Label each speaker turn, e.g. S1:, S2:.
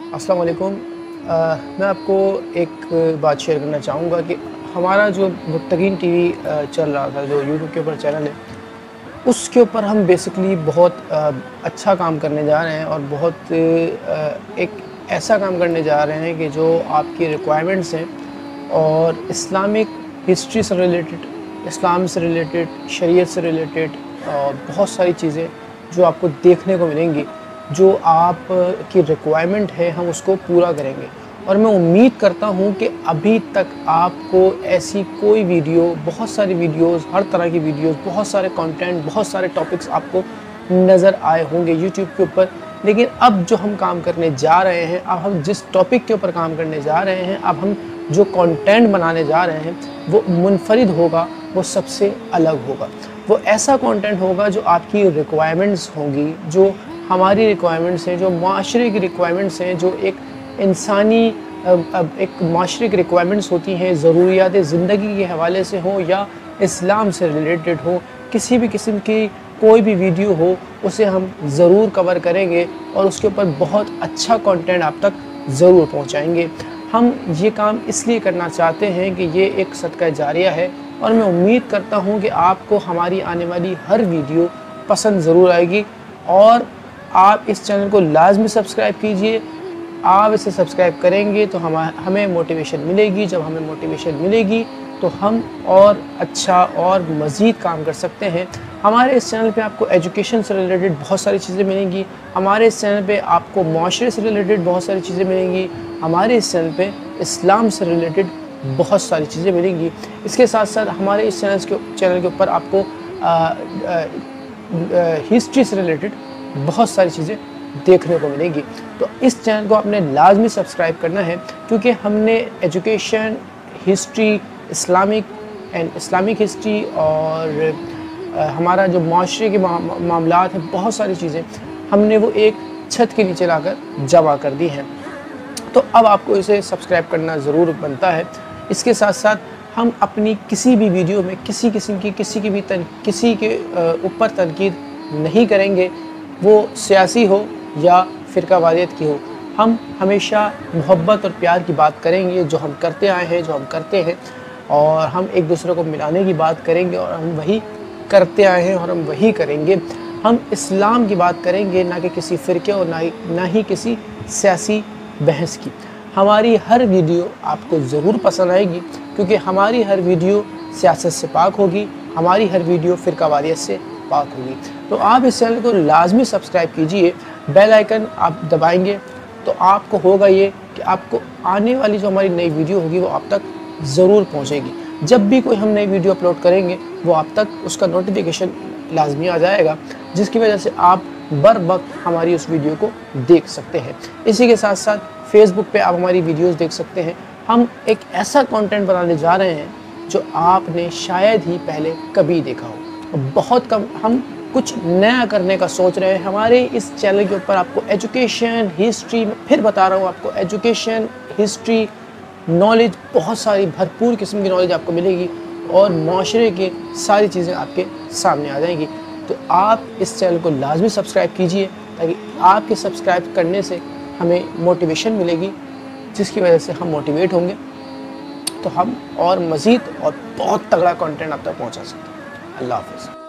S1: अस्सलाम वालेकुम। मैं आपको एक बात शेयर करना चाहूँगा कि हमारा जो मुत्तकीन टीवी चल रहा था, जो यूट्यूब के ऊपर चैनल है, उसके ऊपर हम बेसिकली बहुत अच्छा काम करने जा रहे हैं और बहुत एक ऐसा काम करने जा रहे हैं कि जो आपकी रिक्वायरमेंट्स हैं और इस्लामिक हिस्ट्री से रिलेटेड, इस्लाम से रिलेटेड, शरीयत से रिलेटेड और बहुत सारी चीज़ें जो आपको देखने को मिलेंगी, जो आप की रिक्वायरमेंट है, हम उसको पूरा करेंगे। और मैं उम्मीद करता हूँ कि अभी तक आपको ऐसी कोई वीडियो, बहुत सारी वीडियोस, हर तरह की वीडियोस, बहुत सारे कंटेंट, बहुत सारे टॉपिक्स आपको नज़र आए होंगे यूट्यूब के ऊपर। लेकिन अब जो हम काम करने जा रहे हैं, अब हम जिस टॉपिक के ऊपर काम करने जा रहे हैं, अब हम जो कंटेंट बनाने जा रहे हैं, वो मुनफरिद होगा, वो सबसे अलग होगा। वो ऐसा कंटेंट होगा जो आपकी रिक्वायरमेंट्स होंगी, जो हमारी रिक्वायरमेंट्स हैं, जो माशरे की रिक्वायरमेंट्स हैं, जो एक इंसानी एक माशरे की रिक्वायरमेंट्स होती हैं, ज़रूरियात ज़िंदगी के हवाले से हो या इस्लाम से रिलेटेड हो, किसी भी किस्म की कोई भी वीडियो हो, उसे हम ज़रूर कवर करेंगे और उसके ऊपर बहुत अच्छा कंटेंट आप तक ज़रूर पहुंचाएंगे। हम ये काम इसलिए करना चाहते हैं कि ये एक सदका जारिया है और मैं उम्मीद करता हूँ कि आपको हमारी आने वाली हर वीडियो पसंद ज़रूर आएगी। और आप इस चैनल को लाजमी सब्सक्राइब कीजिए। आप इसे सब्सक्राइब करेंगे तो हमें मोटिवेशन मिलेगी। जब हमें मोटिवेशन मिलेगी तो हम और अच्छा और मज़ीद काम कर सकते हैं। हमारे इस चैनल पे आपको एजुकेशन से रिलेटेड बहुत सारी चीज़ें मिलेंगी। हमारे इस चैनल पे आपको माशरे से रिलेटेड बहुत सारी चीज़ें मिलेंगी। हमारे इस चैनल पे इस्लाम से रिलेटेड बहुत सारी चीज़ें मिलेंगी। इसके साथ साथ हमारे इस चैनल के ऊपर आपको हिस्ट्री से रिलेटेड बहुत सारी चीज़ें देखने को मिलेंगी। तो इस चैनल को आपने लाजमी सब्सक्राइब करना है, क्योंकि हमने एजुकेशन, हिस्ट्री, इस्लामिक हिस्ट्री और हमारा जो माशरे के मामलात हैं, बहुत सारी चीज़ें हमने वो एक छत के नीचे लाकर जमा कर दी हैं। तो अब आपको इसे सब्सक्राइब करना ज़रूर बनता है। इसके साथ साथ हम अपनी किसी भी वीडियो में किसी किस्म की किसी के ऊपर तनकीद नहीं करेंगे, वो सियासी हो या फ़िरकावारियत की हो। हम हमेशा मोहब्बत और प्यार की बात करेंगे, जो हम करते आए हैं, जो हम करते हैं, और हम एक दूसरे को मिलाने की बात करेंगे और हम वही करते आए हैं और हम वही करेंगे। हम इस्लाम की बात करेंगे, ना कि किसी फ़िरके और ना ही किसी सियासी बहस की। हमारी हर वीडियो आपको ज़रूर पसंद आएगी, क्योंकि हमारी हर वीडियो सियासत से पाक होगी, हमारी हर वीडियो फ़िरकावारियत से पाक होगी। तो आप इस चैनल को लाजमी सब्सक्राइब कीजिए। बेल आइकन आप दबाएंगे तो आपको होगा ये कि आपको आने वाली जो हमारी नई वीडियो होगी वो आप तक ज़रूर पहुंचेगी। जब भी कोई हम नई वीडियो अपलोड करेंगे वो आप तक उसका नोटिफिकेशन लाजमी आ जाएगा, जिसकी वजह से आप बर वक्त हमारी उस वीडियो को देख सकते हैं। इसी के साथ साथ फेसबुक पे आप हमारी वीडियोस देख सकते हैं। हम एक ऐसा कंटेंट बनाने जा रहे हैं जो आपने शायद ही पहले कभी देखा हो। बहुत कम हम कुछ नया करने का सोच रहे हैं। हमारे इस चैनल के ऊपर आपको एजुकेशन, हिस्ट्री, फिर बता रहा हूँ, आपको एजुकेशन, हिस्ट्री, नॉलेज, बहुत सारी भरपूर किस्म की नॉलेज आपको मिलेगी और माशरे की सारी चीज़ें आपके सामने आ जाएंगी। तो आप इस चैनल को लाजमी सब्सक्राइब कीजिए, ताकि आपके सब्सक्राइब करने से हमें मोटिवेशन मिलेगी, जिसकी वजह से हम मोटिवेट होंगे तो हम और मज़ीद और बहुत तगड़ा कंटेंट आप तक पहुँचा सकते हैं। अल्लाह हाफ़िज़।